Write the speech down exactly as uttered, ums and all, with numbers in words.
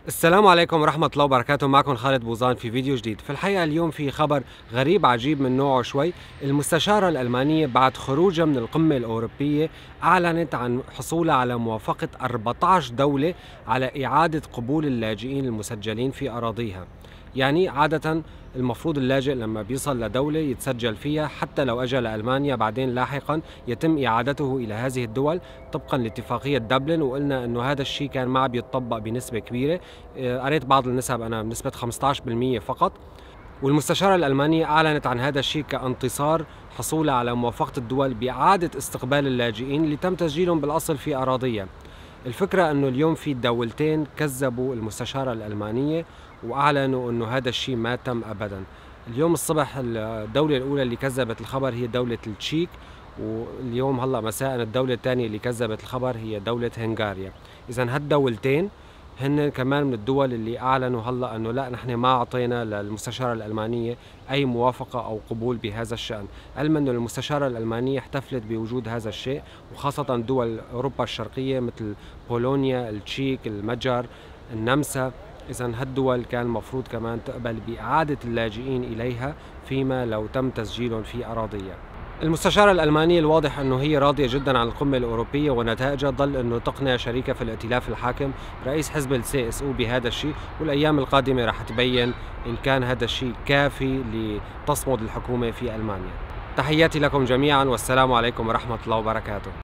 السلام عليكم ورحمة الله وبركاته. معكم خالد بوزان في فيديو جديد. في الحقيقة اليوم في خبر غريب عجيب من نوعه شوي. المستشارة الألمانية بعد خروجها من القمة الأوروبية أعلنت عن حصولها على موافقة أربعة عشر دولة على إعادة قبول اللاجئين المسجلين في أراضيها. يعني عادة المفروض اللاجئ لما بيصل لدولة يتسجل فيها، حتى لو أجى لألمانيا بعدين لاحقا يتم إعادته إلى هذه الدول طبقا لاتفاقية دبلن، وقلنا أنه هذا الشيء كان ما عم يتطبق بنسبة كبيرة. آه، قريت بعض النسب أنا بنسبة خمسة عشر بالمئة فقط. والمستشارة الألمانية أعلنت عن هذا الشيء كانتصار حصولها على موافقة الدول بإعادة استقبال اللاجئين اللي تم تسجيلهم بالأصل في أراضيها. الفكرة أنه اليوم في دولتين كذبوا المستشارة الألمانية وأعلنوا أنه هذا الشيء ما تم أبدا. اليوم الصبح الدولة الأولى اللي كذبت الخبر هي دولة التشيك، واليوم هلأ مساء الدولة الثانية اللي كذبت الخبر هي دولة هنغاريا. إذا هالدولتين هن كمان من الدول اللي أعلنوا هلأ أنه لا، نحن ما أعطينا للمستشارة الألمانية أي موافقة أو قبول بهذا الشأن، علما أن المستشارة الألمانية احتفلت بوجود هذا الشيء، وخاصة دول أوروبا الشرقية مثل بولونيا، التشيك، المجر، النمسا. إذا هالدول كان المفروض كمان تقبل بإعادة اللاجئين إليها فيما لو تم تسجيلهم في أراضيها. المستشارة الألمانية الواضح أنه هي راضية جدا عن القمة الأوروبية ونتائجها، ضل أنه تقنع شريكها في الائتلاف الحاكم رئيس حزب السي اس او بهذا الشيء، والأيام القادمة رح تبين إن كان هذا الشيء كافي لتصمد الحكومة في ألمانيا. تحياتي لكم جميعا والسلام عليكم ورحمة الله وبركاته.